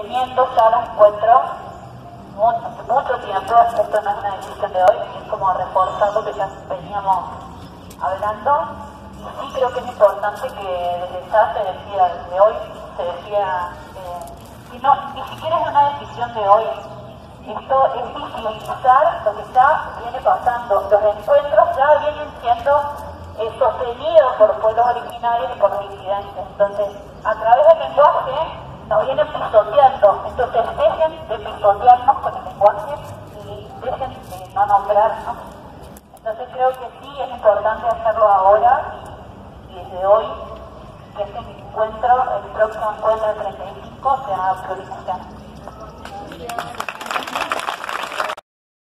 teniendo ya los encuentros mucho tiempo. Esto no es una decisión de hoy, es como reforzar lo que ya veníamos hablando. Y sí creo que es importante que desde ya se decida, desde hoy se decida, ni siquiera es una decisión de hoy. Esto es visibilizar lo que ya viene pasando. Los encuentros ya vienen siendo sostenidos por pueblos originarios y por disidentes. Entonces, a través del lenguaje nos vienen pisoteando. Entonces, dejen de pisotearnos con el lenguaje y dejen de no nombrarnos. Entonces, creo que sí es importante hacerlo ahora y desde hoy, que este encuentro, el próximo encuentro del 35, sea priorización.